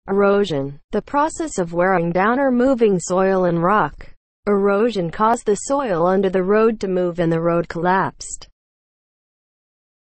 Erosion. The process of wearing down or moving soil and rock. Erosion caused the soil under the road to move and the road collapsed.